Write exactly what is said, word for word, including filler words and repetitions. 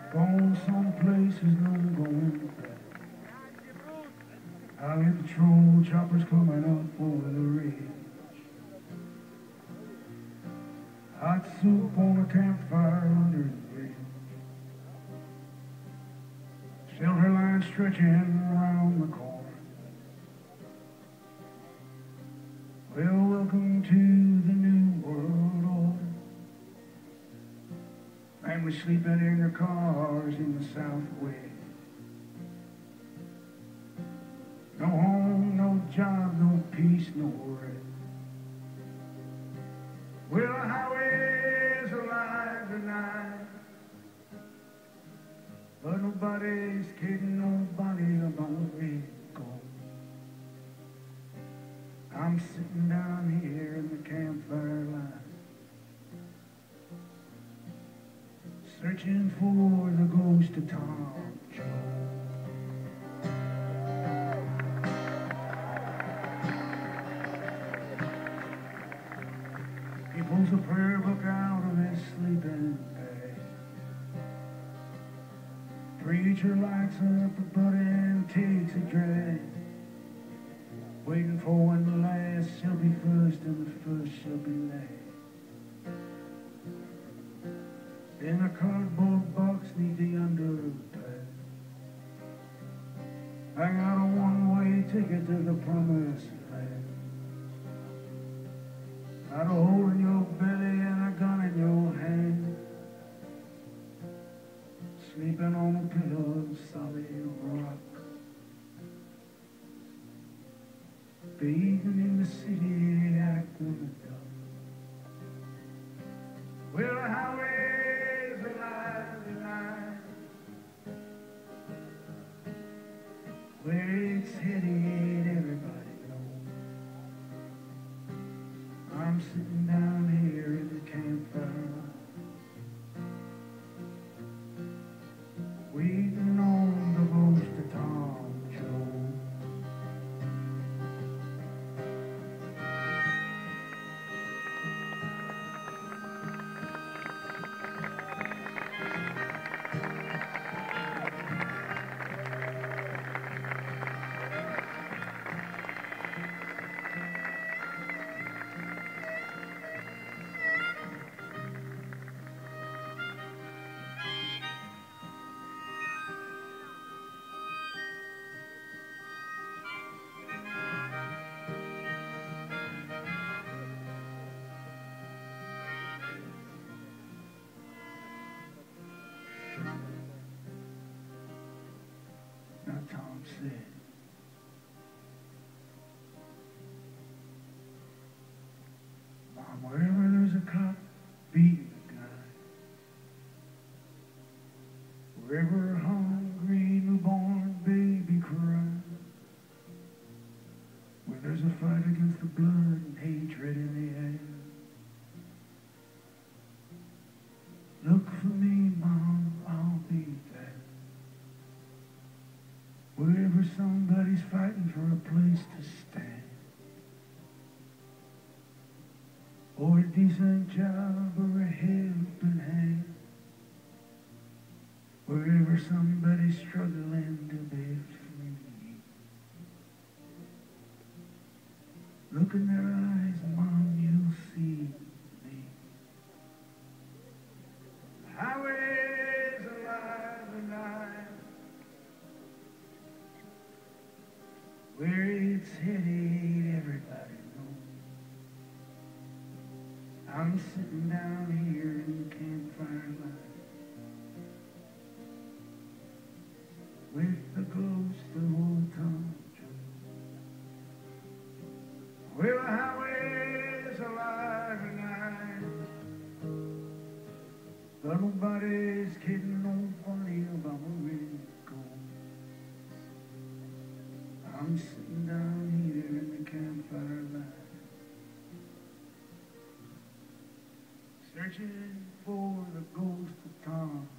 Going some places no going back. Highway patrol choppers coming up over the ridge. Hot soup on a campfire under the bridge. Shelter line stretching around the corner. Well, welcome to the new world order. Families sleeping in their cars in the Southwest. No home, no job, no peace, no rest. Well, the highway's alive tonight, but nobody's kidding nobody about me. I'm sitting down here in the campfire line, searching for the ghost of Tom Jones. He pulls a prayer book out of his sleeping bag. Preacher lights up a butt and takes a drag, waiting for when the last shall be first and the first shall be last. In a cardboard box neath the underpass, I got a one-way ticket to the promised land. Got a hole in your belly and a gun in your hand, sleeping on a pillow of solid rock, bathing in the city acting the dark. Well, the highway's alive tonight, where it's headed everybody knows. I'm sitting down here at the campfire, waiting on the ghost of Tom Jones. Now Tom said, Mom, wherever there's a cop beating a guy, wherever a hungry newborn baby cries, where there's a fight against the blood and hatred in the air, look for me, Mom, I'll be there. Wherever somebody's fighting for a place to stand, or a decent job, or a helping hand, wherever somebody's struggling to be free, look in their eyes, Mom, you'll see me. The highway's alive tonight, where it's headed everybody knows. I'm sitting down here in the campfire light, with the ghost of old Tom Jones. Well, the highway's alive tonight, but nobody's kidding nobody about where it's going. I'm sitting down here in the campfire light, searching for the ghost of Tom